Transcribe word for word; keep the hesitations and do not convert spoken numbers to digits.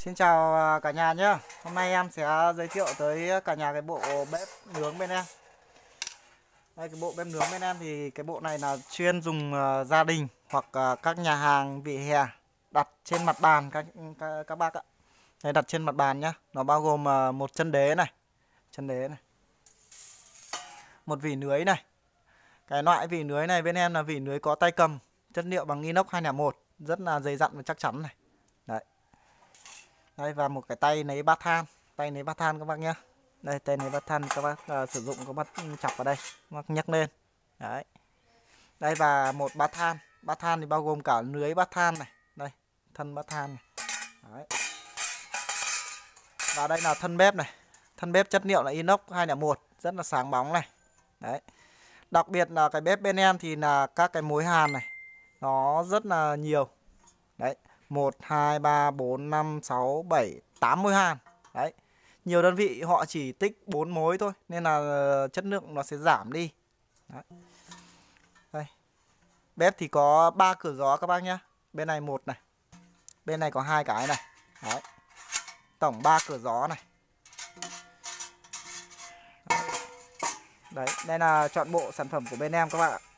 Xin chào cả nhà nhé. Hôm nay em sẽ giới thiệu tới cả nhà cái bộ bếp nướng bên em. Đây, cái bộ bếp nướng bên em thì cái bộ này là chuyên dùng uh, gia đình hoặc uh, các nhà hàng vỉa hè đặt trên mặt bàn các các, các bác ạ. Đây, đặt trên mặt bàn nhá. Nó bao gồm uh, một chân đế này, chân đế này, một vỉ nướng này. Cái loại vỉ nướng này bên em là vỉ nướng có tay cầm, chất liệu bằng inox hai không một, rất là dày dặn và chắc chắn này. Đấy. Đây, và một cái tay nấy bát than, tay nấy bát than các bác nhé. Đây, tay nấy bát than các bác uh, sử dụng các bác chọc vào đây, các bác nhấc lên. Đấy. Đây, và một bát than, bát than thì bao gồm cả lưới bát than này, đây, thân bát than này. Đấy. Và đây là thân bếp này, thân bếp chất liệu là inox hai không một, rất là sáng bóng này. Đấy. Đặc biệt là cái bếp bên em thì là các cái mối hàn này, nó rất là nhiều. Đấy, một, hai, ba, bốn, năm, sáu, bảy, tám mối hàn. Đấy. Nhiều đơn vị họ chỉ tích bốn mối thôi nên là chất lượng nó sẽ giảm đi. Đấy. Đây. Bếp thì có ba cửa gió các bác nhé. Bên này một này, bên này có hai cái này. Đấy. Tổng ba cửa gió này. Đấy. Đấy, đây là chọn bộ sản phẩm của bên em các bạn ạ.